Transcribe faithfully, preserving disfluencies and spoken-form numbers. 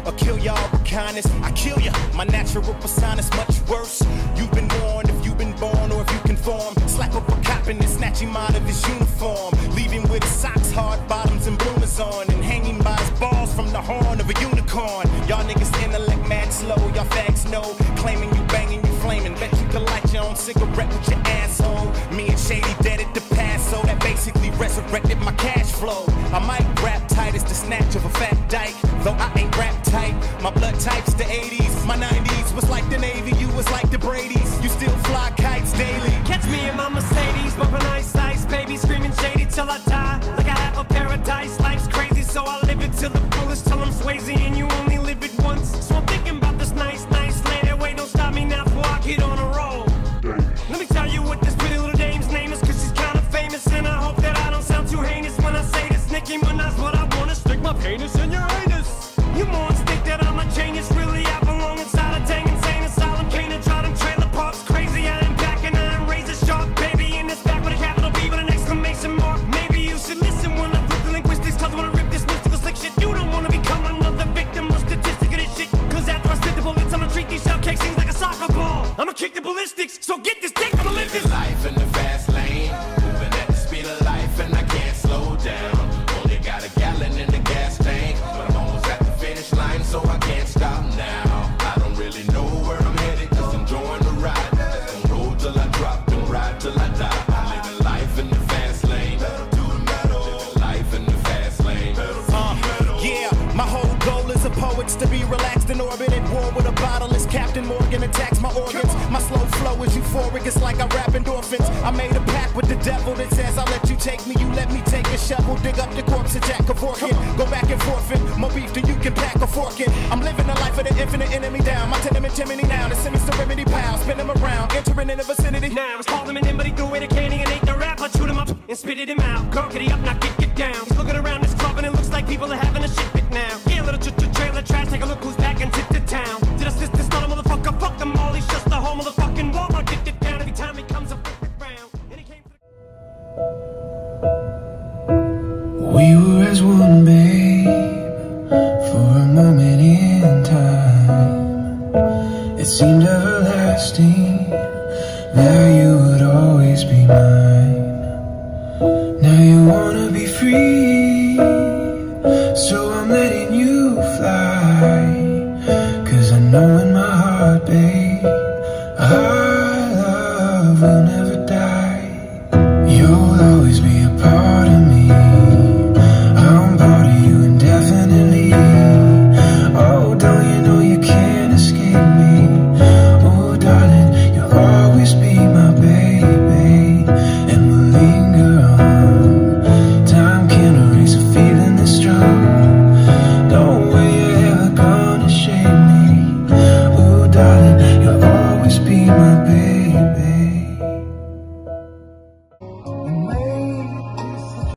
or kill y'all with kindness. I kill ya, my natural persona's much worse. You've been warned if you've been born or if you conform. Slap up a cop and then snatch him out of his uniform. Leave him with his socks, hard bottoms, and bloomers on, and hanging by his balls from the horn of a unicorn. Y'all niggas intellect mad slow, y'all fags know. Claiming you banging, you flaming. Bet you can light your own cigarette with your asshole. Me and Shady dead at the past, so that basically resurrected my cash flow. I might rap tight as the snatch of a fat dyke, though I ain't rap tight. My blood type's the eighties, my nineties was like the Navy, you was like the Brady's. You still fly kites daily. Catch me in my Mercedes, bumping ice ice, baby screaming Shady till I die. Like I have a paradise, life's crazy, so I live it till the fullest, till I'm Swayze, and you only live it once. So I'm thinking about this nice, nice lady. Wait, don't stop me now before I get on a roll. Let me tell you what this pretty little dame's name is, cause she's kinda famous, and I hope that I don't sound too heinous when I say this. Nicki Minaj, what I wanna stick my penis in your anus. You morons think that I'm a genius, really I belong inside a dang insane asylum. Can't try them trailer parks crazy, I am back and I am razor sharp, baby, in this back with a capital B with an exclamation mark. Maybe you should listen when I flip the linguistics, cause I wanna rip this mystical slick shit. You don't wanna become another victim or statistic of this shit, cause after I spit the bullets I'ma treat these shell casings like a soccer ball. I'ma kick the ballistics, so get this dick, I'ma live this life in the fast lane, moving at the speed of life and I can't slow down. Only got a gallon in the gas tank, but I'm almost at the finish line, so I can't stop now. I don't really know where I'm headed, just enjoying the ride. Just gonna roll till I drop and ride till I die. I'm living life in the fast lane, living life in the fast lane. Uh, yeah, my whole goal as a poet's to be relaxed in orbit at war with a bottle as Captain Morgan attacks my organs. My slow flow is euphoric, it's like I rap endorphins. I made a pact with the devil that says I'll let you take me, you let me take a shovel, dig up the corpse of Jack Kevorkian. Go back and forfeit, more beef than you can pack a fork in. I'm living the life of the infinite enemy down. My tenement chimney now, the semi serenity pal, spin them around, entering in the vicinity. Now it's called him an in, but he threw away the candy and ate the rap. I chewed him up and spitted him out. Girl, get up, now get, get down. He's looking around this club and it looks like people are having a shit fit now. Yeah, little trailer trash, take a look who's back into the town. Did I assist this not a motherfucker? Fuck them all, he's just the whole motherfucking Walmart. Get it down every time he comes up round. And he came to the we were as one, babe, for a moment in time. It seemed everlasting. Now you